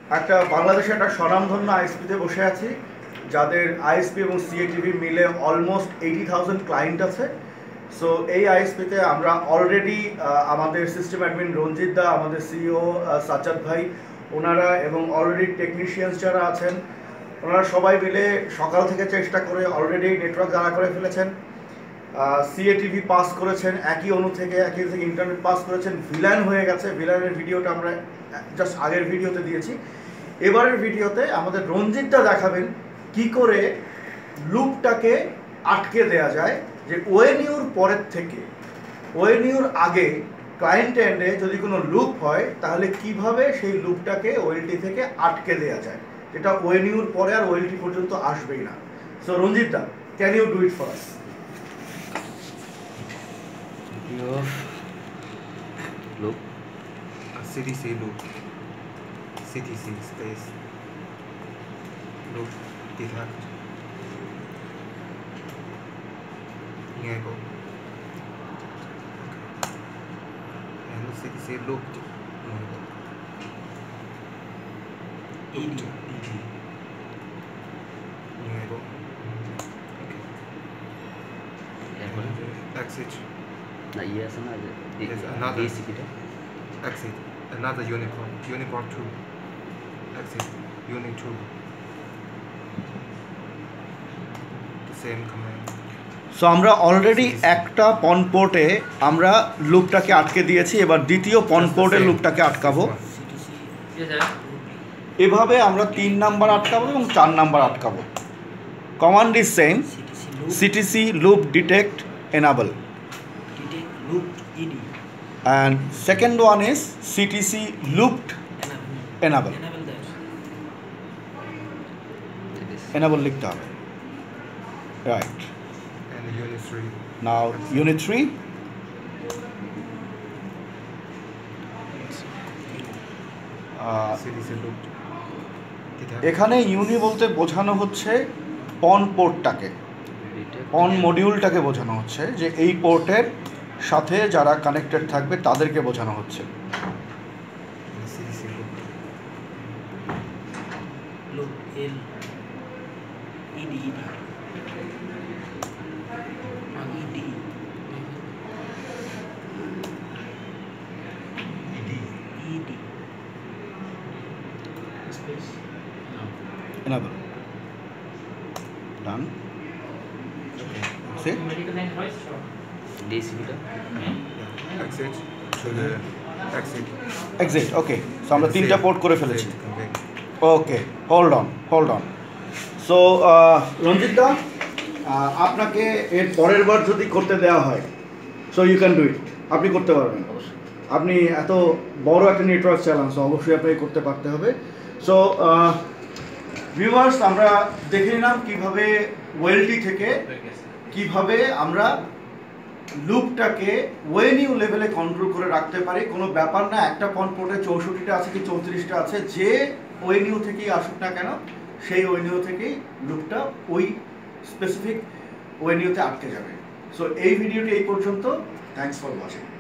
একটা বাংলাদেশে একটা স্বনামধন্য আইএসপিতে বসে আছি, যাদের আইএসপি এবং সিএটিভি মিলে অলমোস্ট 80,000 ক্লায়েন্ট আছে। সো এই আইএসপিতে আমরা অলরেডি আমাদের সিস্টেম অ্যাডমিন রঞ্জিত দা, আমাদের সিইও সাজ্জাদ ভাই, ওনারা এবং অলরেডি টেকনিশিয়ানস যারা আছেন ওনারা সবাই মিলে সকাল থেকে চেষ্টা করে অলরেডি নেটওয়ার্ক দাঁড়া করে ফেলেছেন। সিএটিভি পাস করেছেন, একই অনু থেকে ইন্টারনেট পাস করেছেন, ভিলান হয়ে গেছে। ভিলানের ভিডিওটা আমরা জাস্ট আগের ভিডিওতে দিয়েছি। এবারের ভিডিওতে আমাদের রঞ্জিতটা দেখাবেন কি করে লুপটাকে আটকে দেয়া যায়, যে ওএনইউর পরের থেকে ওএনইউর আগে ক্লায়েন্ট এন্ডে যদি কোনো লুপ হয় তাহলে কিভাবে সেই লুপটাকে ওএলটি থেকে আটকে দেয়া যায়, যেটা ওএনইউর পরে আর ওএলটি পর্যন্ত আসবেই না। সো রঞ্জিতদা, can you do it for us? Loop, CTC loop, CTC space loop detect enable and CTC loop enable ED enable okay and exit না ইয়ে আছে না যে Yes, another. এসিপিটা exit another unicorn 2 exit unit 2 the same command. So আমরা already একটা PON পোর্টে আমরা লুপটাকে আটকে দিয়েছি, এবার দ্বিতীয় পন পোর্টে লুপটাকে আটকাবো। এভাবে আমরা 3 নাম্বার আটকাবো এবং 4 নাম্বার আটকাবো। Command is same, CTC loop detect enable, and second one is CTC looped enable. Enable লিখতে হবে, right? And unit 3 Now unit 3, CTC loop detect এখানে ইউনি বলতে বোঝানো হচ্ছে পন পোর্টটাকে, পন মডিউলটাকে বোঝানো হচ্ছে, যে এই পোর্টের সাথে যারা কানেক্টেড থাকবে তাদেরকে বোঝানো হচ্ছে। CTC loop loop L ED ED ED space Enable. Done. See? ডিএসিপিটা exit to the exit Exit. Okay. So আমরা তিনটা পোর্ট করে ফেলেছি। Exit, okay. Okay, hold on. So Ranjit da, আপনাকে এর পরের বার যদি করতে দেওয়া হয়, so you can do it, আপনি করতে পারবেন। আপনি এত বড় একটা নেটওয়ার্ক চালান, সো অবশ্যই আপনাকে করতে পারতে হবে। সো ভিউয়ার্স, আমরা দেখে নিলাম কীভাবে ওয়েলটি থেকে কিভাবে আমরা লুপটাকে ওএনইউ লেভেলে কন্ট্রোল করে রাখতে পারি। কোনো ব্যাপার না, একটা পন পোর্টে 64টা আছে কি 34টা আছে, যে ওএনইউ থেকেই আসুক না কেন সেই ওএনইউ থেকেই লুপটা ওই স্পেসিফিক ওএনইউতে আটকে যাবে। সো এই ভিডিওটি এই পর্যন্ত। Thanks for watching.